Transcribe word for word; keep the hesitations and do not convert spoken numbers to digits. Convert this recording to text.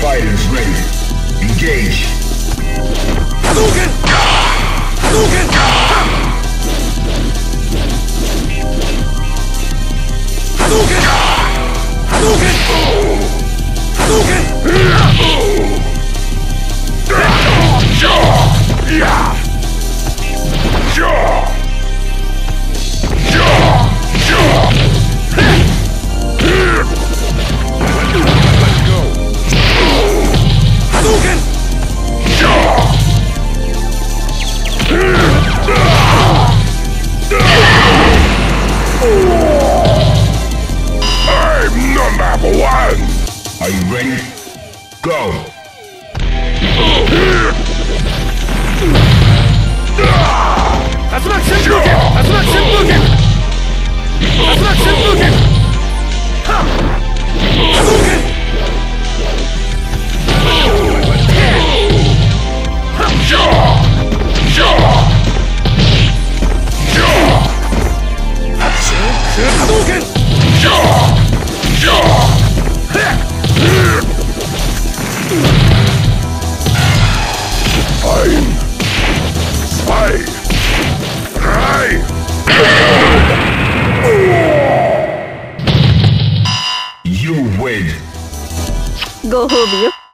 fighters ready. Engage. Hadouken! Hadouken! Hadouken! Hadouken! Hadouken! Yeah. Sure. Sure. Sure. Let's go. Hadouken! Sure. I'm number one. Are you ready? Go. Azumaki Senpuken! Azumaki Senpuken! Azumaki Senpuken! Ha! Hadouken! Sure. Sure. Sure. Hadouken! Sure. Sure. I'm spy. Right. You win. ご褒美よ。